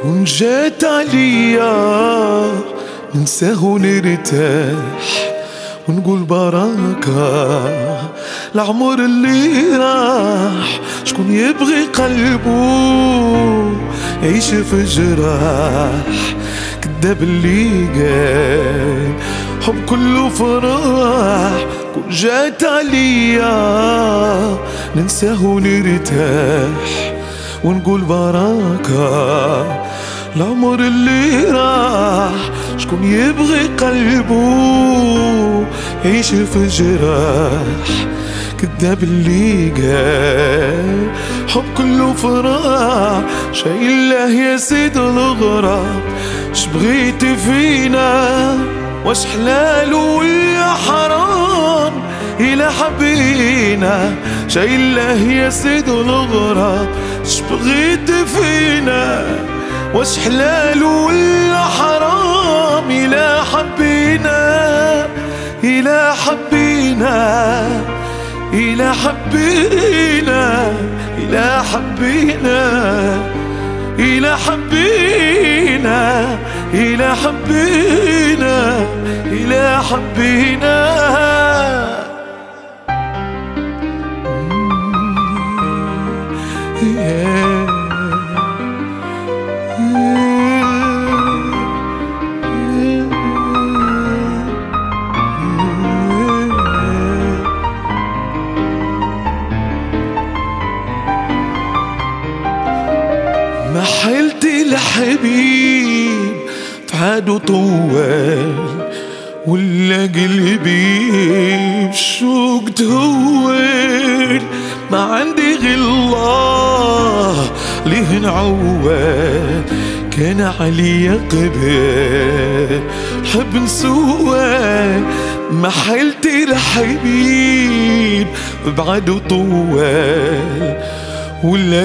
وإن جات عليا ننساه ونرتاح ونقول بركة العمر اللي راح. شكون يبغي قلبه يعيش في جراح؟ كداب اللي قال حب كله فرح. كون جات عليا ننساه ونرتاح ونقول بركة العمر اللي راح. شكون يبغي قلبه يعيش في جراح؟ كداب اللي قال حب كله فرح. شايله يا سيد الغراب شبغيتي فينا؟ واش حلال ولا حرام إلا حبينا؟ شايله يا سيد الغراب شبغيتي فينا؟ واش حلال ولا حرام إلا حبينا؟ إلا حبينا إلا حبينا إلا حبينا إلا حبينا إلا حبينا إلا حبينا. ما حيلتي الحبيب فعادو طوال ولا قلبي بشوق تهوال. ما عندي غير الله ليه نعوال. كان عليا قبال حب نسوال. ما حيلتي الحبيب بعدو طوال ولا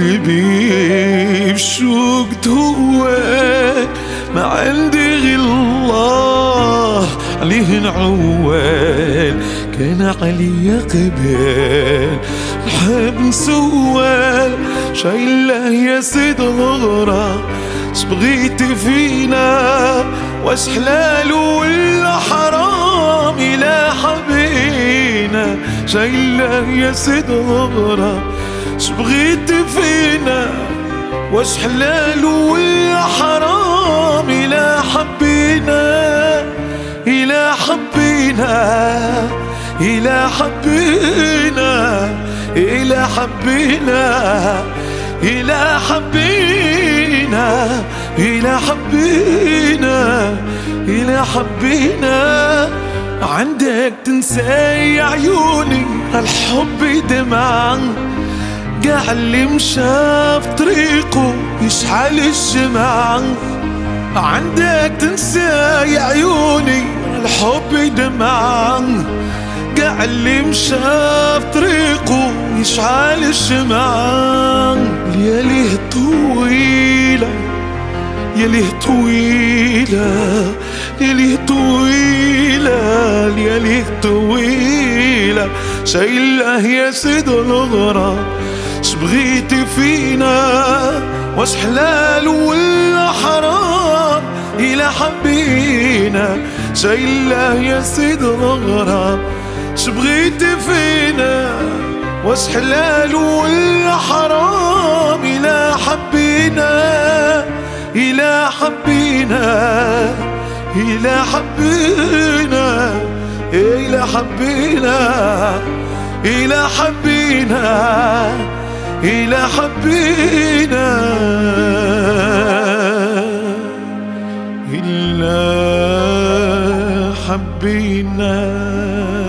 قلبي بشوق تهوال. ما عندي غير الله عليه نعوال. كان عليا قبال نحب نسوال. شايله يا سيد الغراب شبغيتي فينا؟ واش حلال ولا حرام إلا حبينا؟ شايله يا سيد الغراب شبغيتي فينا؟ واش حلال ولا حرام إلا حبينا؟ إلا حبينا إلا حبينا إلا حبينا إلا حبينا إلا حبينا إلا حبينا. عندك تنسى يا عيوني الحب دمع قاع اللي مشى في طريقه يشحال الجمع. عندك تنسى يا عيوني الحب دمع قاع اللي مشى في طريقه يشعل الجمع. لياليه طويلة لياليه طويلة لياليه طويلة لياليه طويلة. شايله يا سيد الغراب شبغيتي فينا؟ واش حلال ولا حرام إلا حبينا؟ شايله يا سيد الغراب شبغيتي فينا؟ واش حلال ولا حرام إلا حبينا؟ إلا حبينا إلا حبينا إلا حبينا إلا حبينا إلا حبينا إلا حبينا.